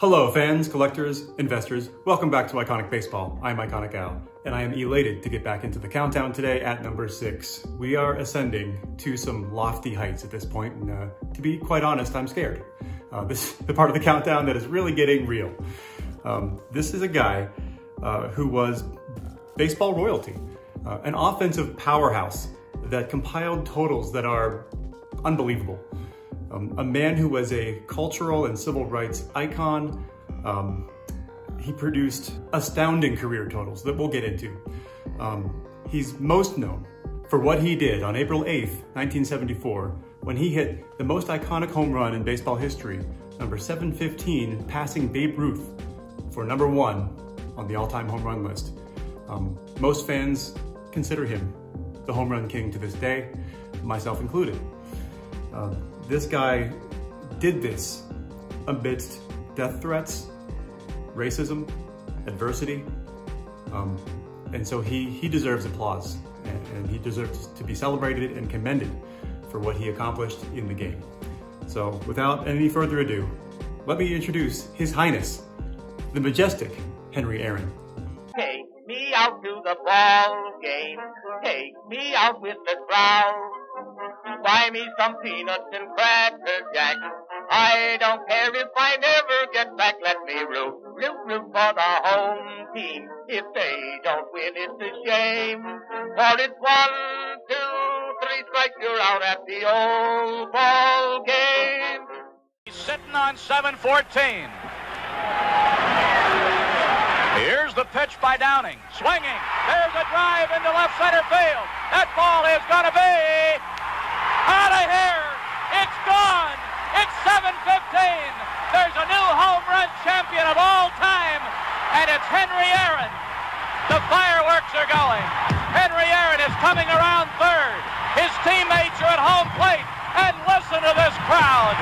Hello fans, collectors, investors, welcome back to Iconic Baseball. I'm Iconic Al, and I am elated to get back into the countdown today at number 6. We are ascending to some lofty heights at this point, and to be quite honest, I'm scared. This is the part of the countdown that is really getting real. This is a guy who was baseball royalty, an offensive powerhouse that compiled totals that are unbelievable. A man who was a cultural and civil rights icon. He produced astounding career totals that we'll get into. He's most known for what he did on April 8th, 1974, when he hit the most iconic home run in baseball history, number 715, passing Babe Ruth for number 1 on the all-time home run list. Most fans consider him the home run king to this day, myself included. This guy did this amidst death threats, racism, adversity, and so he deserves applause, and he deserves to be celebrated and commended for what he accomplished in the game. So without any further ado, let me introduce His Highness, the majestic Henry Aaron. Take me out to the ball game, take me out with the crowd. Buy me some peanuts and Cracker Jack. I don't care if I never get back. Let me root for the home team. If they don't win, it's a shame. For it's 1, 2, 3 strikes, you're out at the old ball game. He's sitting on 7-14. Here's the pitch by Downing. Swinging. There's a drive into left center field. That ball is going to be out of here. It's gone. It's 7-15. There's a new home run champion of all time, and it's Henry Aaron. The fireworks are going. Henry Aaron is coming around third. His teammates are at home plate, and listen to this crowd.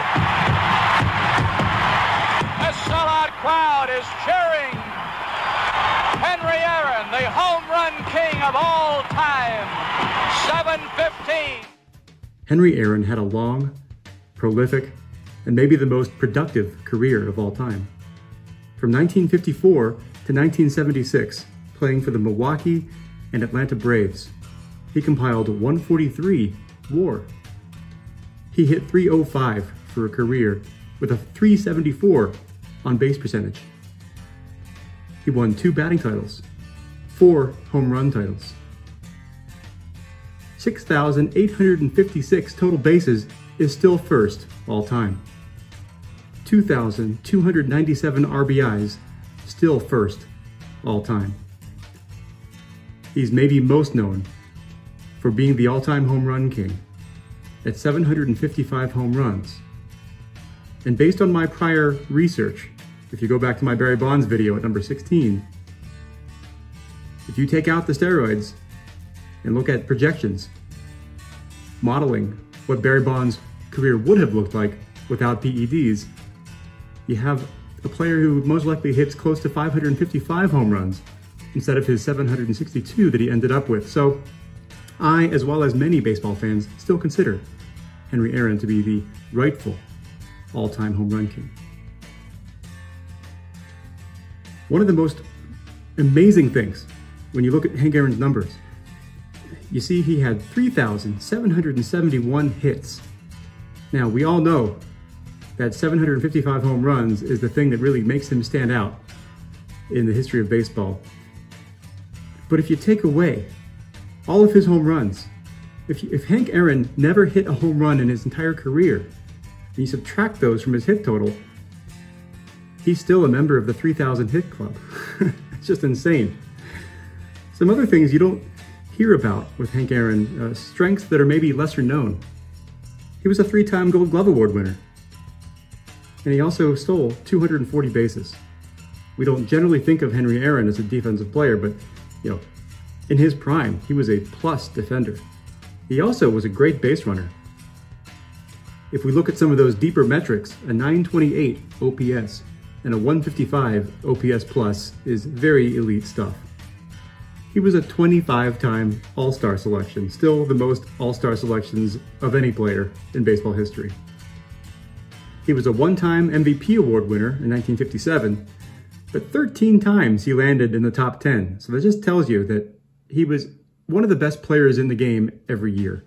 A sellout crowd is cheering Henry Aaron, the home run king of all time. 7-15. Henry Aaron had a long, prolific, and maybe the most productive career of all time. From 1954 to 1976, playing for the Milwaukee and Atlanta Braves, he compiled 143 WAR. He hit .305 for a career with a .374 on base percentage. He won 2 batting titles, 4 home run titles. 6,856 total bases is still first all time. 2,297 RBIs, still first all time. He's maybe most known for being the all-time home run king at 755 home runs. And based on my prior research, if you go back to my Barry Bonds video at number 16, if you take out the steroids and look at projections, modeling what Barry Bonds' career would have looked like without PEDs, you have a player who most likely hits close to 555 home runs instead of his 762 that he ended up with. So I, as well as many baseball fans, still consider Henry Aaron to be the rightful all-time home run king. One of the most amazing things when you look at Hank Aaron's numbers, you see he had 3,771 hits. Now, we all know that 755 home runs is the thing that really makes him stand out in the history of baseball. But if you take away all of his home runs, if Hank Aaron never hit a home run in his entire career, and you subtract those from his hit total, he's still a member of the 3,000 hit club. It's just insane. Some other things you don't hear about with Hank Aaron, strengths that are maybe lesser known. He was a 3-time Gold Glove Award winner, and he also stole 240 bases. We don't generally think of Henry Aaron as a defensive player, but in his prime, he was a plus defender. He also was a great base runner. If we look at some of those deeper metrics, a 928 OPS and a 155 OPS plus is very elite stuff. He was a 25-time All-Star selection, still the most All-Star selections of any player in baseball history. He was a one-time MVP award winner in 1957, but 13 times he landed in the top 10. So that just tells you that he was one of the best players in the game every year.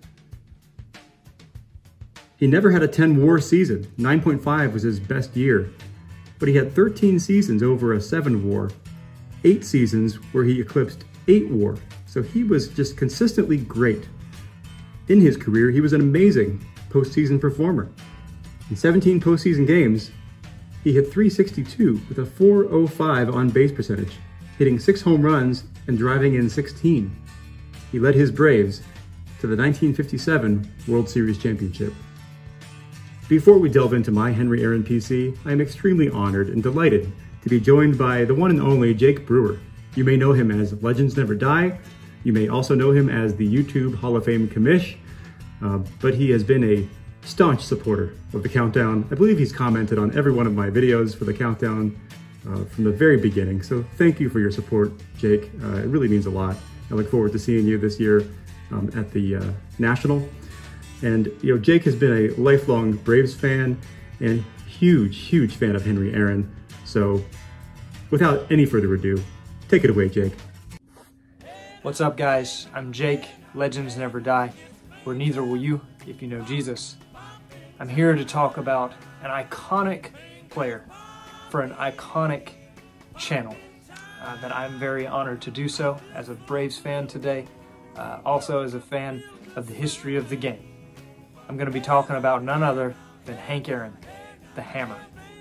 He never had a 10-WAR season. 9.5 was his best year, but he had 13 seasons over a 7-WAR, 8 seasons where he eclipsed 8 WAR. So he was just consistently great. In his career, he was an amazing postseason performer. In 17 postseason games, he hit .362 with a .405 on-base percentage, hitting 6 home runs and driving in 16. He led his Braves to the 1957 World Series championship. Before we delve into my Henry Aaron PC, I am extremely honored and delighted to be joined by the one and only Jake Brewer. You may know him as Legends Never Die. You may also know him as the YouTube Hall of Fame commish, but he has been a staunch supporter of the Countdown. I believe he's commented on every one of my videos for the Countdown from the very beginning. So thank you for your support, Jake. It really means a lot. I look forward to seeing you this year at the National. And Jake has been a lifelong Braves fan and huge fan of Henry Aaron. So without any further ado, take it away, Jake. What's up, guys? I'm Jake, Legends Never Die, or neither will you if you know Jesus. I'm here to talk about an iconic player for an iconic channel that I'm very honored to do so as a Braves fan today, also as a fan of the history of the game. I'm going to be talking about none other than Hank Aaron, the Hammer.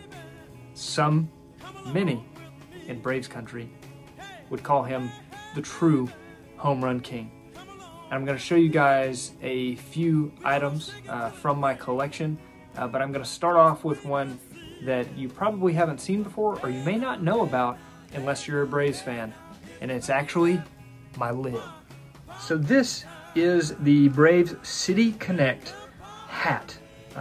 Many in Braves country would call him the true home run king. And I'm going to show you guys a few items from my collection, but I'm going to start off with one that you probably haven't seen before or you may not know about unless you're a Braves fan, and it's actually my lid. So this is the Braves City Connect hat.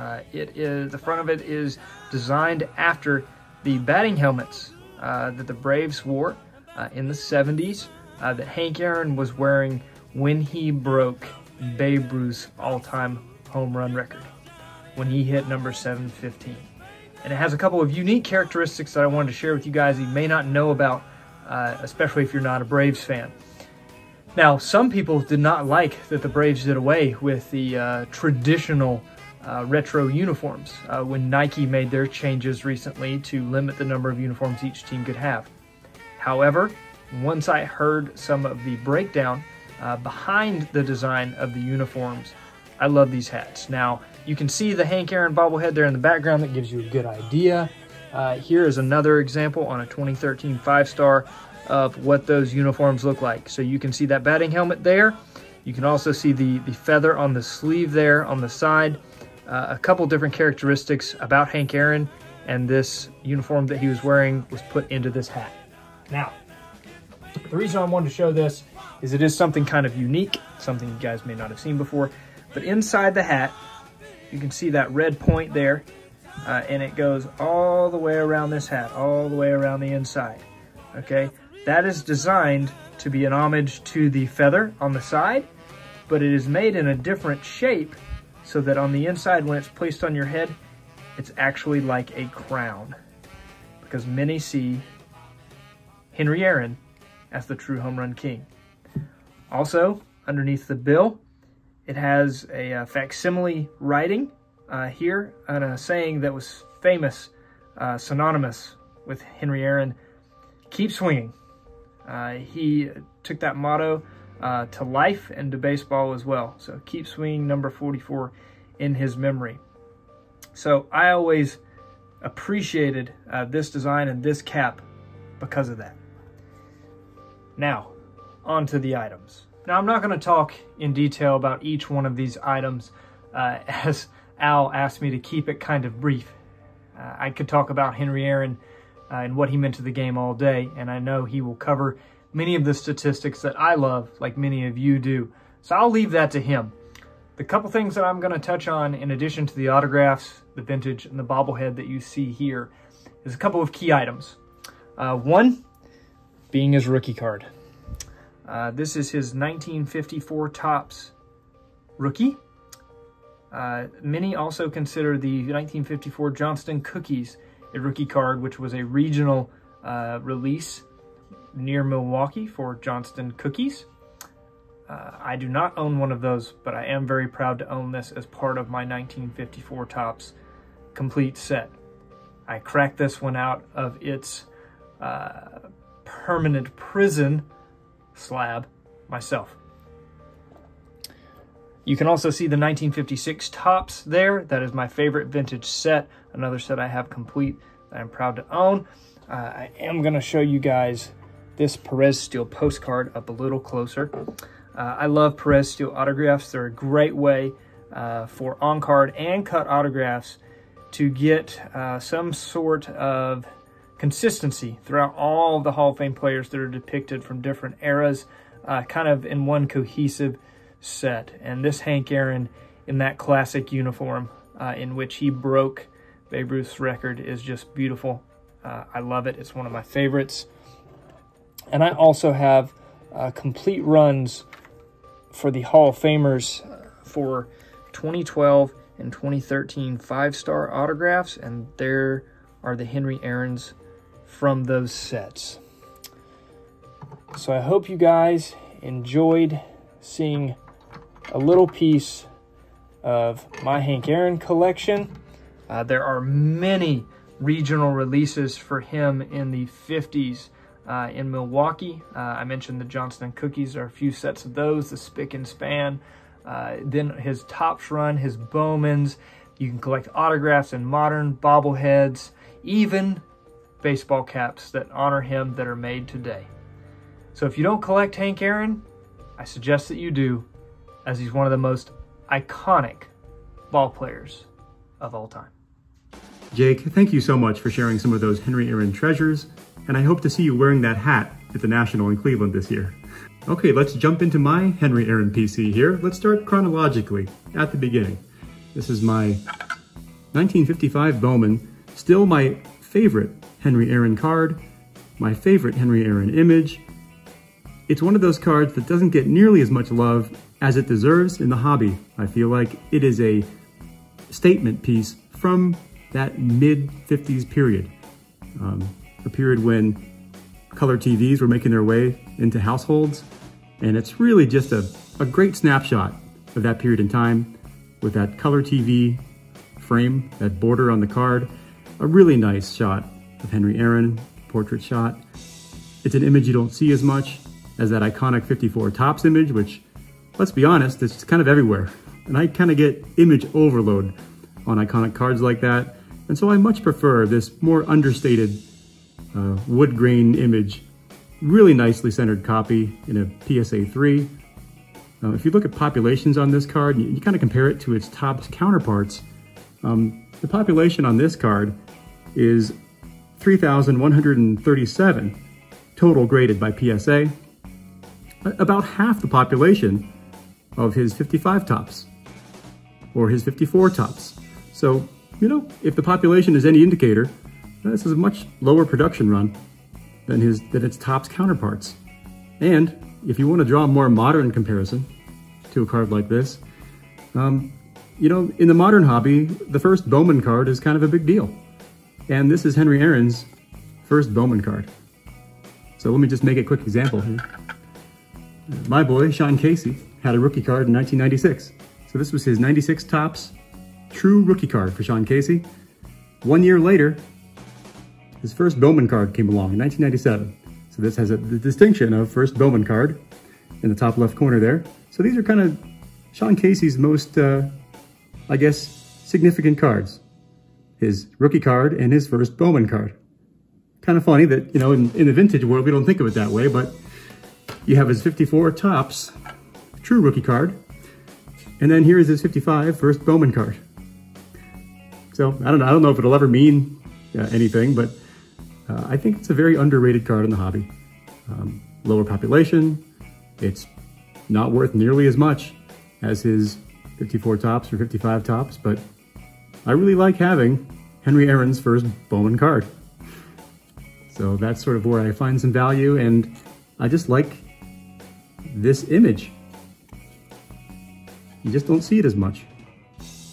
The front of it is designed after the batting helmets that the Braves wore in the 70s that Hank Aaron was wearing when he broke Babe Ruth's all-time home run record, when he hit number 715. And it has a couple of unique characteristics that I wanted to share with you guys that you may not know about, especially if you're not a Braves fan. Now, some people did not like that the Braves did away with the traditional retro uniforms when Nike made their changes recently to limit the number of uniforms each team could have. However, once I heard some of the breakdown behind the design of the uniforms, I love these hats. Now, you can see the Hank Aaron bobblehead there in the background. That gives you a good idea. Here is another example on a 2013 5-star of what those uniforms look like. So you can see that batting helmet there. You can also see the feather on the sleeve there on the side. A couple different characteristics about Hank Aaron, and this uniform that he was wearing was put into this hat. Now, the reason I wanted to show this is it is something kind of unique, something you guys may not have seen before, but inside the hat, you can see that red point there, and it goes all the way around this hat, all the way around the inside, okay? That is designed to be an homage to the feather on the side, but it is made in a different shape so that on the inside, when it's placed on your head, it's actually like a crown, because many see Henry Aaron as the true home run king. Also, underneath the bill, it has a facsimile writing here, and a saying that was famous, synonymous with Henry Aaron: keep swinging. He took that motto to life and to baseball as well. So keep swinging, number 44 in his memory. So I always appreciated this design and this cap because of that. Now, on to the items. Now, I'm not going to talk in detail about each one of these items as Al asked me to keep it kind of brief. I could talk about Henry Aaron and what he meant to the game all day, and I know he will cover many of the statistics that I love, like many of you do. So I'll leave that to him. The couple things that I'm going to touch on, in addition to the autographs, the vintage, and the bobblehead that you see here, is a couple of key items. One being his rookie card. This is his 1954 Topps rookie. Many also consider the 1954 Johnston Cookies a rookie card, which was a regional release near Milwaukee for Johnston Cookies. I do not own one of those, but I am very proud to own this as part of my 1954 Topps complete set. I cracked this one out of its permanent prison slab myself. You can also see the 1956 Topps there. That is my favorite vintage set, another set I have complete that I'm proud to own. I am going to show you guys this Perez Steel postcard up a little closer. I love Perez Steel autographs. They're a great way for on-card and cut autographs to get some sort of consistency throughout all the Hall of Fame players that are depicted from different eras, kind of in one cohesive set. And this Hank Aaron in that classic uniform in which he broke Babe Ruth's record is just beautiful. I love it. It's one of my favorites. And I also have complete runs for the Hall of Famers for 2012 and 2013 5-star autographs, and there are the Henry Aarons from those sets. So I hope you guys enjoyed seeing a little piece of my Hank Aaron collection. There are many regional releases for him in the 50s in Milwaukee. I mentioned the Johnston Cookies. There are a few sets of those, the Spick and Span. Then his Topps run, his Bowmans. You can collect autographs and modern bobbleheads, even baseball caps that honor him that are made today. So if you don't collect Hank Aaron, I suggest that you do, as he's one of the most iconic ball players of all time. Jake, thank you so much for sharing some of those Henry Aaron treasures, and I hope to see you wearing that hat at the National in Cleveland this year. Okay, let's jump into my Henry Aaron PC here. Let's start chronologically at the beginning. This is my 1955 Bowman, still my favorite Henry Aaron card, my favorite Henry Aaron image. It's one of those cards that doesn't get nearly as much love as it deserves in the hobby. I feel like it is a statement piece from that mid-50s period, a period when color TVs were making their way into households, and it's really just a great snapshot of that period in time with that color TV frame, that border on the card, a really nice shot of Henry Aaron, portrait shot. It's an image you don't see as much as that iconic 54 Topps image, which, let's be honest, it's kind of everywhere. And I kind of get image overload on iconic cards like that. And so I much prefer this more understated wood grain image, really nicely centered copy in a PSA 3. If you look at populations on this card, you kind of compare it to its Topps counterparts. The population on this card is 3,137 total graded by PSA. About half the population of his 55 Topps or his 54 Topps. So, you know, if the population is any indicator, this is a much lower production run than its Topps counterparts. And if you want to draw a more modern comparison to a card like this, you know, in the modern hobby, the first Bowman card is kind of a big deal. And this is Henry Aaron's first Bowman card. So let me just make a quick example here. My boy, Sean Casey, had a rookie card in 1996. So this was his 96 Topps true rookie card for Sean Casey. 1 year later, his first Bowman card came along in 1997. So this has the distinction of first Bowman card in the top left corner there. So these are kind of Sean Casey's most, I guess, significant cards. His rookie card and his first Bowman card. Kind of funny that, you know, in the vintage world, we don't think of it that way, but you have his 54 Topps true rookie card, and then here is his 55 first Bowman card. So I don't know if it'll ever mean anything, but I think it's a very underrated card in the hobby. Lower population, it's not worth nearly as much as his 54 Topps or 55 Topps, but I really like having Henry Aaron's first Bowman card. So that's sort of where I find some value, and I just like this image. You just don't see it as much.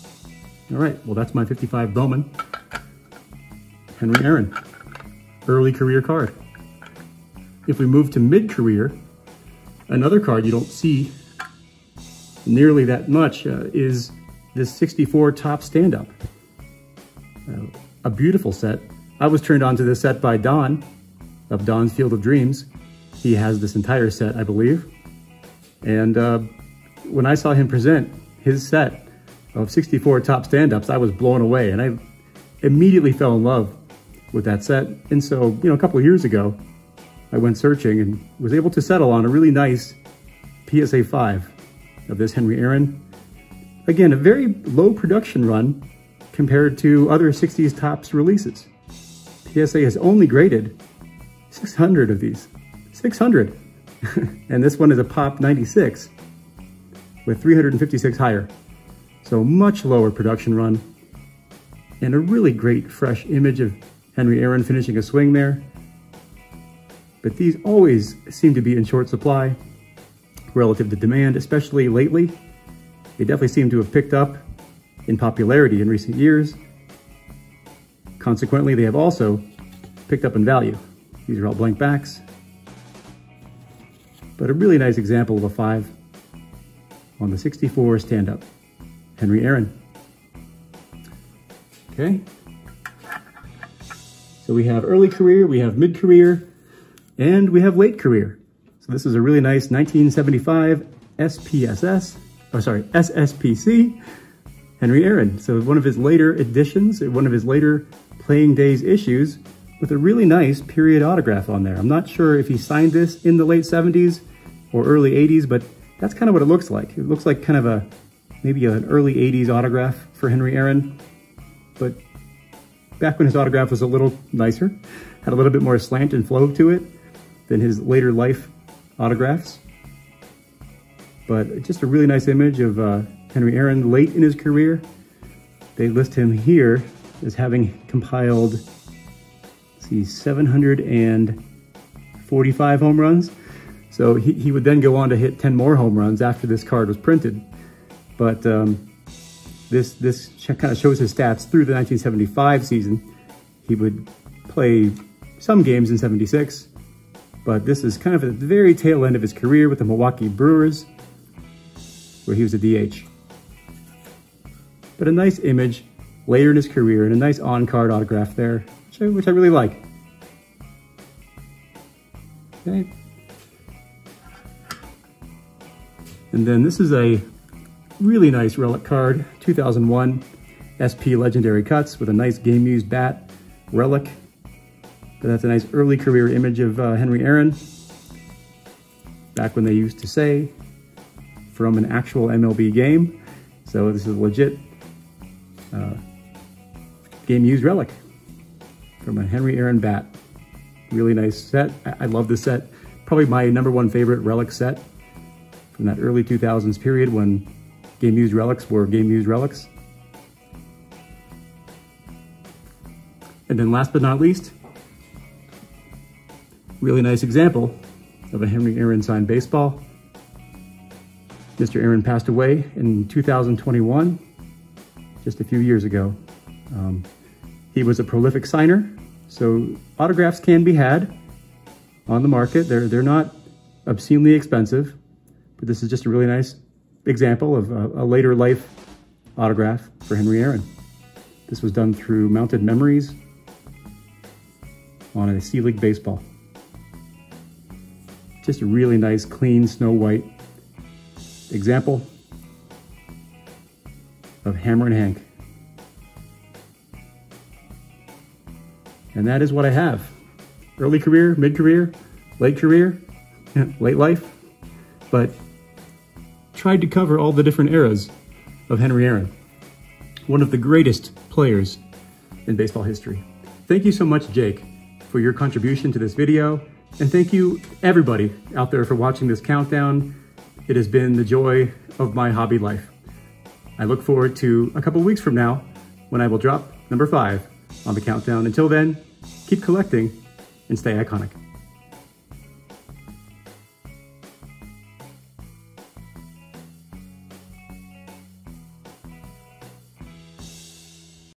All right, well, that's my 55 Bowman. Henry Aaron, early career card. If we move to mid-career, another card you don't see nearly that much is this 64 Topps stand-up. A beautiful set. I was turned on to this set by Don of Don's Field of Dreams. He has this entire set, I believe. And when I saw him present his set of 64 Topps stand-ups, I was blown away, and I immediately fell in love with that set. And so, a couple of years ago, I went searching and was able to settle on a really nice PSA 5 of this Henry Aaron. Again, a very low production run compared to other 60s Topps releases. PSA has only graded 600 of these. 600! And this one is a Pop 96 with 356 higher. So much lower production run. And a really great fresh image of Henry Aaron finishing a swing there. But these always seem to be in short supply relative to demand, especially lately. They definitely seem to have picked up in popularity in recent years. Consequently, they have also picked up in value. These are all blank backs. But a really nice example of a 5 on the 64 stand-up. Henry Aaron. Okay. So we have early career, we have mid-career, and we have late career. So this is a really nice 1975 SSPC Henry Aaron. So one of his later editions, one of his later Playing Days issues, with a really nice period autograph on there. I'm not sure if he signed this in the late 70s or early 80s, but that's kind of what it looks like. It looks like kind of maybe an early 80s autograph for Henry Aaron, but back when his autograph was a little nicer, had a little bit more slant and flow to it than his later life autographs. But just a really nice image of Henry Aaron late in his career. They list him here as having compiled, let's see, 745 home runs. So he would then go on to hit 10 more home runs after this card was printed. But this kind of shows his stats through the 1975 season. He would play some games in 76, but this is kind of at the very tail end of his career with the Milwaukee Brewers, where he was a DH. But a nice image later in his career and a nice on-card autograph there, which I really like. Okay. And then this is a really nice relic card, 2001 SP Legendary Cuts with a nice game-used bat relic. But that's a nice early career image of Henry Aaron, back when they used to say, from an actual MLB game. So this is a legit game-used relic from a Henry Aaron bat. Really nice set. I love this set. Probably my #1 favorite relic set from that early 2000s period when game-used relics were game-used relics. And then last but not least, really nice example of a Henry Aaron signed baseball. Mr. Aaron passed away in 2021, just a few years ago. He was a prolific signer, so autographs can be had on the market. They're not obscenely expensive, but this is just a really nice example of a later life autograph for Henry Aaron. This was done through Mounted Memories on a C-League baseball. Just a really nice, clean, snow white example of Hammer and Hank. And that is what I have. Early career, mid-career, late life, but tried to cover all the different eras of Henry Aaron, one of the greatest players in baseball history. Thank you so much, Jake, for your contribution to this video, and thank you everybody out there for watching this countdown. It has been the joy of my hobby life. I look forward to a couple weeks from now when I will drop number 5 on the countdown. Until then, keep collecting and stay iconic.